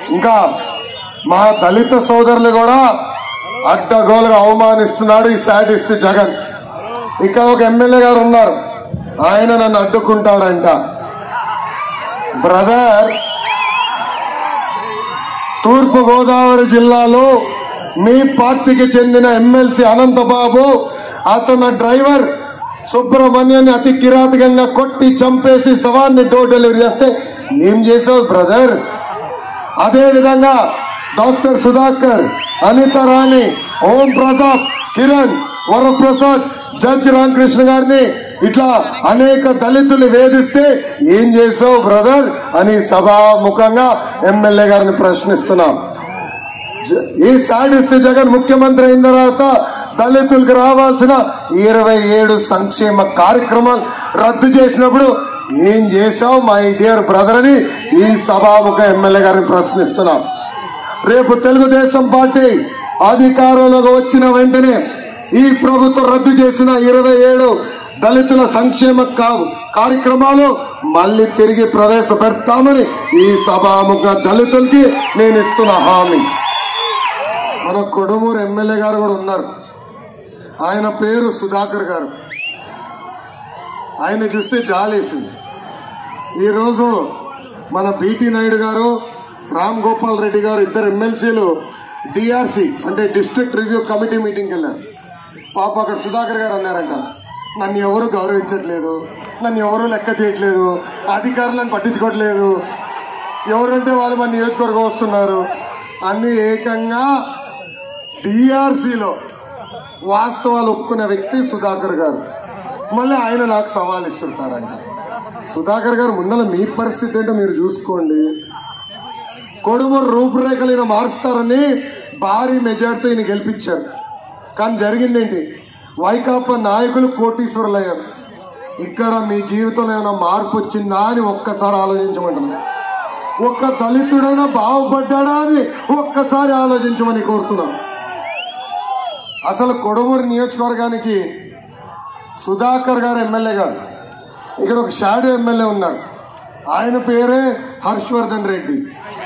ఇంకా మా దళిత సోదరులు కూడా అడ్డగోలుగా అవమానిస్తున్నాడు ఈ శాడిస్ట్ జగన్. ఇక్కడ ఒక ఎమ్మెల్యే గారు ఉన్నారు, ఆయన నన్ను అడ్డుకుంటాడంట. బ్రదర్, తూర్పు గోదావరి జిల్లాలో మీ పార్టీకి చెందిన ఎమ్మెల్సీ అనంతబాబు, అతని డ్రైవర్ సుబ్రహ్మణ్యాన్ని అతి కిరాతకంగా కొట్టి చంపేసి శవాన్ని డోర్ డెలివరీ చేస్తే ఏం చేసావు బ్రదర్? అదే విధంగా డాక్టర్ సుధాకర్, అనిత రాణి, ఓం ప్రతాప్, కిరణ్, వరప్రసాద్, జడ్జి రామకృష్ణ గారిని ఇట్లా అనేక దళితులు వేధిస్తే ఏం చేసావు బ్రదర్ అని సభాముఖంగా ఎమ్మెల్యే గారిని ప్రశ్నిస్తున్నాం. ఈ శాడిస్ట్ జగన్ ముఖ్యమంత్రి అయిన తర్వాత దళితులకు రావాల్సిన 27 సంక్షేమ కార్యక్రమాలు రద్దు చేసినప్పుడు ఏం చేశావు మై డియర్ బ్రదర్ అని ఈ సభాముఖ ఎమ్మెల్యే గారిని ప్రశ్నిస్తున్నాం. రేపు తెలుగుదేశం పార్టీ అధికారంలోకి వచ్చిన వెంటనే ఈ ప్రభుత్వం రద్దు చేసిన 27 దళితుల సంక్షేమ కార్యక్రమాలు మళ్లీ తిరిగి ప్రవేశపెడతామని ఈ సభాముఖ దళితులకి నేను ఇస్తున్న హామీ. మన కొడుమూరు ఎమ్మెల్యే గారు కూడా ఉన్నారు, ఆయన పేరు సుధాకర్ గారు. ఆయన చూస్తే జాలేసింది. ఈరోజు మన బీటీ నాయుడు గారు, రామ్ గోపాల్ రెడ్డి గారు, ఇద్దరు ఎమ్మెల్సీలు డిఆర్సి అంటే డిస్ట్రిక్ట్ రివ్యూ కమిటీ మీటింగ్కి వెళ్ళారు. పాప అక్కడ సుధాకర్ గారు అన్నారంట, నన్ను ఎవరు గౌరవించట్లేదు, నన్ను ఎవరు లెక్క చేయట్లేదు, అధికారులను పట్టించుకోవట్లేదు, ఎవరంటే వాళ్ళు మన నియోజకవర్గం వస్తున్నారు అన్ని ఏకంగా డిఆర్సీలో వాస్తవాలు ఒప్పుకునే వ్యక్తి సుధాకర్ గారు. మళ్ళీ ఆయన నాకు సవాల్ ఇస్తుంటాడంట. సుధాకర్ గారు ముందర మీ పరిస్థితి ఏంటో మీరు చూసుకోండి. కొడుమూరు రూపురేఖలు ఈయన మారుస్తారని భారీ మెజార్టీతో ఈయన గెలిపించారు. కానీ జరిగిందేంటి? వైకాపా నాయకులు కోటీశ్వరులయ్యారు. ఇక్కడ మీ జీవితంలో ఏమైనా మార్పు వచ్చిందా అని ఒక్కసారి ఆలోచించమంటున్నా. ఒక్క దళితుడైనా బాగుపడ్డాడా అని ఒక్కసారి ఆలోచించమని కోరుతున్నా. అసలు కొడుమూరు నియోజకవర్గానికి సుధాకర్ గారు ఎమ్మెల్యే గారు, ఇక్కడ ఒక షాడో ఎమ్మెల్యే ఉన్నారు, ఆయన పేరే హర్షవర్ధన్ రెడ్డి.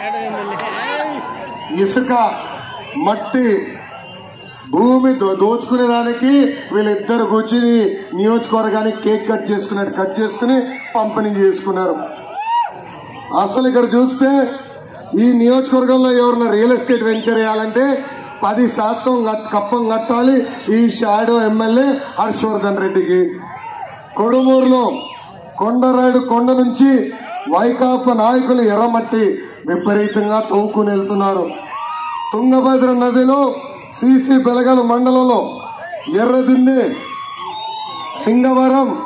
ఇసుక మట్టి భూమి దోచుకునేదానికి వీళ్ళిద్దరు కూర్చుని నియోజకవర్గానికి కేక్ కట్ చేసుకుని పంపిణీ చేసుకున్నారు. అసలు ఇక్కడ చూస్తే ఈ నియోజకవర్గంలో ఎవరైనా రియల్ ఎస్టేట్ వెంచర్ చేయాలంటే 10% కప్పం కట్టాలి ఈ షాడో ఎమ్మెల్యే హర్షవర్ధన్ రెడ్డికి. కొడుమూరులో కొండరాయుడు కొండ నుంచి వైకాపా నాయకులు ఎర్రమట్టి విపరీతంగా తవ్వుకుని వెళ్తున్నారు. తుంగభద్ర నదిలో సిసి బెలగల మండలంలో ఎర్రదిన్నె, సింగవరం,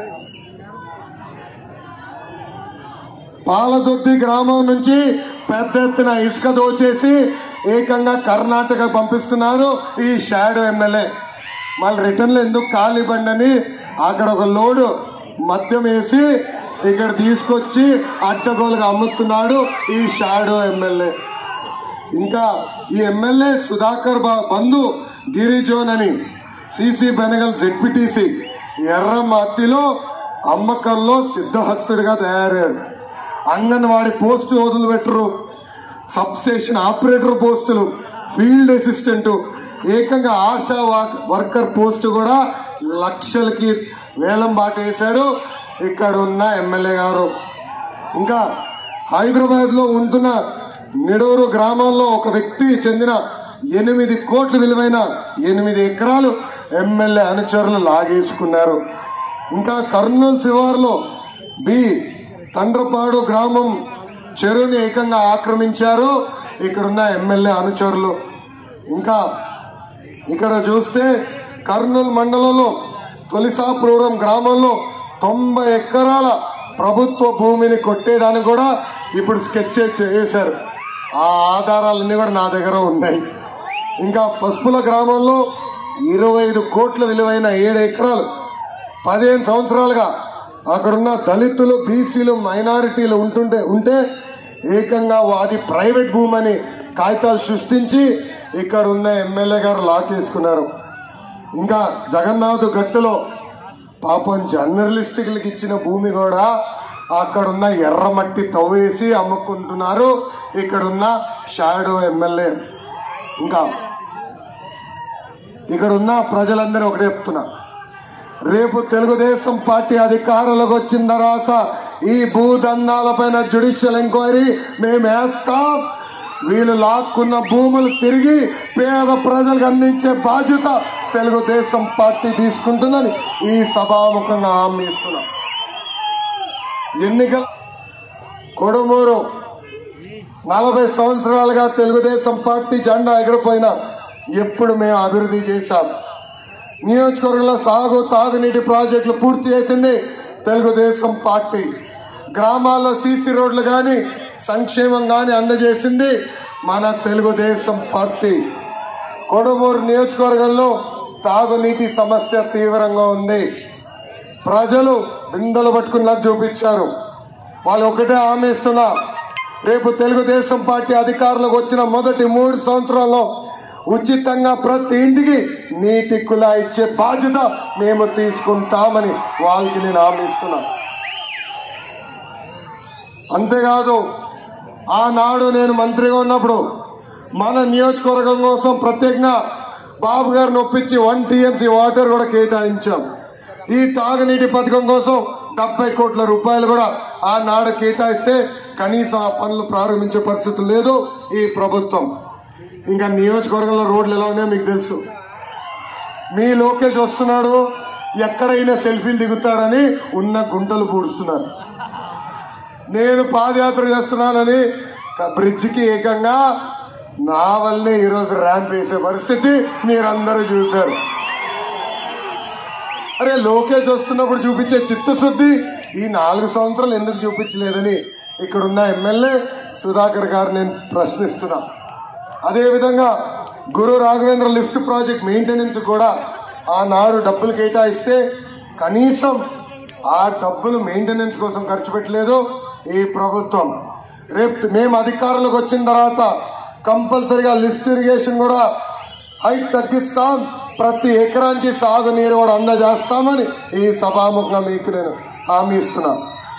పాలదొద్ది గ్రామం నుంచి పెద్ద ఎత్తున ఇసుక దోచేసి ఏకంగా కర్ణాటక పంపిస్తున్నారు ఈ షాడో ఎమ్మెల్యే. మళ్ళీ రిటర్న్ లో ఎందుకు ఖాళీ బండని అక్కడ ఒక లోడు మద్యం వేసి ఇక్కడ తీసుకొచ్చి అడ్డగోలుగా అమ్ముతున్నాడు ఈ షాడో ఎమ్మెల్యే. ఇంకా ఈ ఎమ్మెల్యే సుధాకర్ బంధు గిరిజోన్ అని సిసి బెనగల్ జెడ్పీటీసీ ఎర్రమట్టిలో అమ్మకంలో సిద్ధహస్తుడిగా తయారయ్యాడు. అంగన్వాడీ పోస్టు వదిలిపెట్టరు, సబ్ స్టేషన్ ఆపరేటర్ పోస్టులు, ఫీల్డ్ అసిస్టెంట్, ఏకంగా ఆశా వర్కర్ పోస్టు కూడా లక్షలకి వేలం బాట వేశాడు ఇక్కడ ఉన్న ఎమ్మెల్యే గారు. ఇంకా హైదరాబాద్ లో ఉంటున్న నిడూరు గ్రామాల్లో ఒక వ్యక్తి చెందిన 8 కోట్ల విలువైన 8 ఎకరాలు ఎమ్మెల్యే అనుచరులు లాగేసుకున్నారు. ఇంకా కర్నూలు శివారులో తండ్రపాడు గ్రామం చెరువుని ఏకంగా ఆక్రమించారు ఇక్కడున్న ఎమ్మెల్యే అనుచరులు. ఇంకా ఇక్కడ చూస్తే కర్నూలు మండలంలో తొలిసాపురం గ్రామంలో 90 ఎకరాల ప్రభుత్వ భూమిని కొట్టేదానికి కూడా ఇప్పుడు స్కెచ్ చేశారు. ఆ ఆధారాలన్నీ కూడా నా దగ్గర ఉన్నాయి. ఇంకా పసుపుల గ్రామంలో 25 కోట్ల విలువైన 7 ఎకరాలు 15 సంవత్సరాలుగా అక్కడున్న దళితులు, బీసీలు, మైనారిటీలు ఉంటే ఏకంగా అది ప్రైవేట్ భూమి అని కాగితాలు సృష్టించి ఇక్కడ ఉన్న ఎమ్మెల్యే గారు లాకేసుకున్నారు. ఇంకా జగన్నాథ్ గట్టులో పాపం జర్నలిస్టులకు ఇచ్చిన భూమి కూడా అక్కడున్న ఎర్రమట్టి తవ్వేసి అమ్ముకుంటున్నారు ఇక్కడున్న షాడో ఎమ్మెల్యే. ఇంకా ఇక్కడున్న ప్రజలందరూ ఒకటే చెప్తున్నా, రేపు తెలుగుదేశం పార్టీ అధికారంలోకి వచ్చిన తర్వాత ఈ భూదందాలపైన జ్యుడిషియల్ ఎంక్వైరీ మేము వేస్తాం. వీళ్ళు లాక్కున్న భూములు తిరిగి పేద ప్రజలకు అందించే బాధ్యత తెలుగుదేశం పార్టీ తీసుకుంటుందని ఈ సభాముఖంగా హామీ ఇస్తున్నాం. ఎన్నికల కొడుమూరు 40 సంవత్సరాలుగా తెలుగుదేశం పార్టీ జెండా ఎగిరిపోయినా ఎప్పుడు మేము అభివృద్ధి చేశాం. నియోజకవర్గంలో సాగు తాగునీటి ప్రాజెక్టులు పూర్తి చేసింది తెలుగుదేశం పార్టీ. గ్రామాల్లో సీసీ రోడ్లు కానీ సంక్షేమం కానీ అందజేసింది మన తెలుగుదేశం పార్టీ. కొడుమూరు నియోజకవర్గంలో తాగునీటి సమస్య తీవ్రంగా ఉంది. ప్రజలు బిందెలు పట్టుకుని నాకు చూపించారు. వాళ్ళు ఒకటే హామీ ఇస్తున్నా, రేపు తెలుగుదేశం పార్టీ అధికారంలోకి వచ్చిన మొదటి 3 సంవత్సరాల్లో ఉచితంగా ప్రతి ఇంటికి నీటి కుళాయి ఇచ్చే బాధ్యత మేము తీసుకుంటామని వాళ్ళకి నేను హామీ ఇస్తున్నా. అంతేకాదు, ఆనాడు నేను మంత్రిగా ఉన్నప్పుడు మన నియోజకవర్గం కోసం ప్రత్యేకంగా బాబు గారిని ఒప్పించి 1 TMC వాటర్ కూడా కేటాయించాం. ఈ తాగునీటి పథకం కోసం 70 కోట్ల రూపాయలు కూడా ఆనాడు కేటాయిస్తే కనీసం ఆ పనులు ప్రారంభించే పరిస్థితి లేదు ఈ ప్రభుత్వం. ఇంకా నియోజకవర్గంలో రోడ్లు ఎలా ఉన్నాయో మీకు తెలుసు. మీ లోకేష్ వస్తున్నాడు, ఎక్కడైనా సెల్ఫీలు దిగుతాడని ఉన్న గుంటలు పూడుస్తున్నారు. నేను పాదయాత్ర చేస్తున్నానని బ్రిడ్జికి ఏకంగా నా వల్లనే ఈరోజు ర్యాంప్ వేసే పరిస్థితి మీరందరూ చూశారు. అరే, లోకేష్ వస్తున్నప్పుడు చూపించే చిత్తశుద్ధి ఈ 4 సంవత్సరాలు ఎందుకు చూపించలేదని ఇక్కడున్న ఎమ్మెల్యే సుధాకర్ గారు నేను ప్రశ్నిస్తున్నా. అదేవిధంగా Guru Raghavendra lift project maintenance కూడా ఆనాడు డబ్బులు కేటాయిస్తే కనీసం ఆ డబ్బులు మెయింటెనెన్స్ కోసం ఖర్చు పెట్టలేదు ఈ ప్రభుత్వం. రేపు మేము అధికారంలోకి వచ్చిన తర్వాత కంపల్సరిగా లిఫ్ట్ ఇరిగేషన్ కూడా హైట్ తగ్గిస్తాం, ప్రతి ఎకరానికి సాగునీరు కూడా అందజేస్తామని ఈ సభాముఖంగా మీకు నేను హామీ ఇస్తున్నా.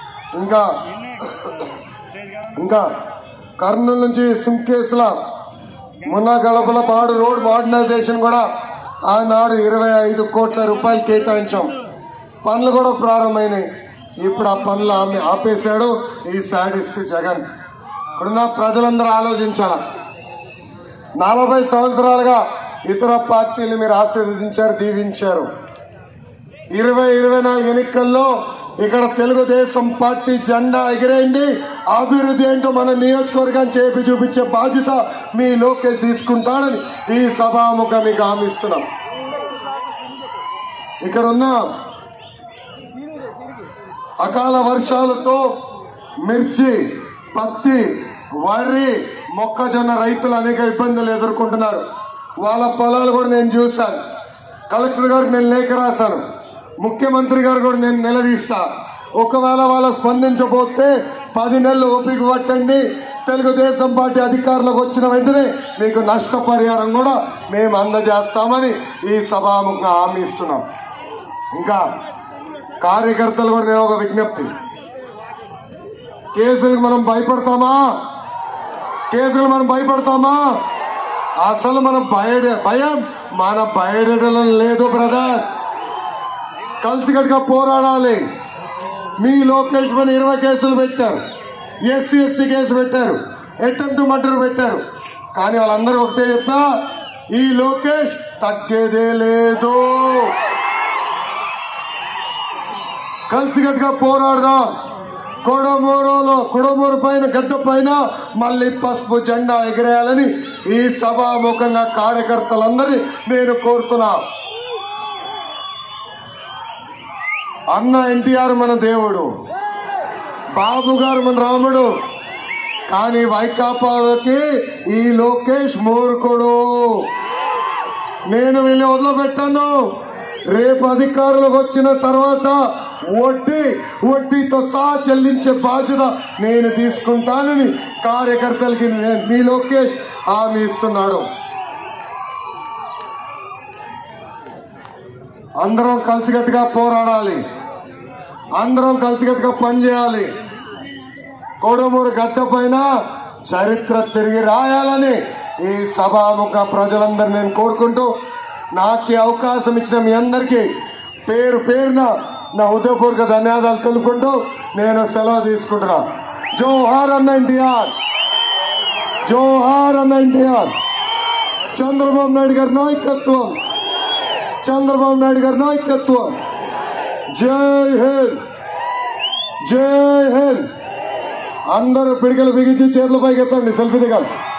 ఇంకా కర్నూలు నుంచి సింకేసుల మున్నగడపలపాడు రోడ్ మోడర్నైజేషన్ కూడా ఆనాడు 25 కోట్ల రూపాయలు కేటాయించాం. పనులు కూడా ప్రారంభమైనాయి. ఇప్పుడు ఆ పనులు ఆపేశాడు ఈ శాడిస్ట్ జగన్. ఇప్పుడున్న ప్రజలందరూ ఆలోచించాల. 40 సంవత్సరాలుగా ఇతర పార్టీలు మీరు ఆశీర్వదించారు, దీవించారు. 2024 ఎన్నికల్లో ఇక్కడ తెలుగుదేశం పార్టీ జెండా ఎగిరేయండి. అభివృద్ధి ఏంటో మన నియోజకవర్గాన్ని చేపి చూపించే బాధ్యత మీ లోకేష్ తీసుకుంటాడని ఈ సభాముఖం మీకు హామీ ఇస్తున్నాం. ఇక్కడ ఉన్న అకాల వర్షాలతో మిర్చి, పత్తి, వరి, మొక్కజొన్న రైతులు అనేక ఇబ్బందులు ఎదుర్కొంటున్నారు. వాళ్ళ పొలాలు కూడా నేను చూశాను. కలెక్టర్ గారికి నేను లేఖ రాశాను. ముఖ్యమంత్రి గారు కూడా నేను నిలదీస్తా. ఒకవేళ వాళ్ళు స్పందించబోతే 10 నెలలు ఓపిక పట్టండి. తెలుగుదేశం పార్టీ అధికారంలోకి వచ్చిన వెంటనే మీకు నష్టపరిహారం కూడా మేము అందజేస్తామని ఈ సభాముఖంగా హామీ ఇస్తున్నాం. ఇంకా కార్యకర్తలు కూడా నేను ఒక విజ్ఞప్తి, కేసులకు మనం భయపడతామా? అసలు మనం భయం మన బయటడం లేదు బ్రదర్. కలిసికట్టుగా పోరాడాలి. మీ లోకేష్ పైన 20 కేసులు పెట్టారు, SC/ST కేసు పెట్టారు, అటెంప్ట్ మర్డర్ పెట్టారు. కానీ వాళ్ళందరూ ఒకటే చెప్పా, ఈ లోకేష్ తగ్గేదే లేదు. కలిసికట్టుగా పోరాడదాం. కొడమూరు పైన గడ్డ పైన మళ్ళీ పసుపు జెండా ఎగిరేయాలని ఈ సభాముఖంగా కార్యకర్తలందరినీ నేను కోరుతున్నా. అన్న NTR మన దేవుడు, బాబు గారు మన రాముడు. కానీ వైకాపాకి ఈ లోకేష్ మూర్ఖుడు. నేను వీళ్ళని వదిలిపెట్టాను. రేపు అధికారులకు వచ్చిన తర్వాత వడ్డీతో సహా చెల్లించే బాధ్యత నేను తీసుకుంటానని కార్యకర్తలకి మీ లోకేష్ హామీ ఇస్తున్నాడు. అందరం కలిసికట్టుగా పోరాడాలి, అందరం కలిసికట్టుగా పనిచేయాలి. కొడుమూరు గడ్డ పైన చరిత్ర తిరిగి రాయాలని ఈ సభాముఖ ప్రజలందరూ నేను కోరుకుంటూ నాకు అవకాశం ఇచ్చిన మీ అందరికీ పేరు పేరున నా హృదయపూర్వక ధన్యవాదాలు తెలుపుకుంటూ నేను సెలవు తీసుకుంటున్నా. జోహార్ అన్న ఎన్టీఆర్, జోహార్ అన్న ఎన్టీఆర్. చంద్రబాబు నాయుడు గారి నాయకత్వం, చంద్రబాబు నాయుడు గారి నాయకత్వం. జై హింద్, జై హింద్. అందరూ పిడికలు బిగించి చేతుల పైకి ఎత్తండి, సెల్ఫీ దిగాలి.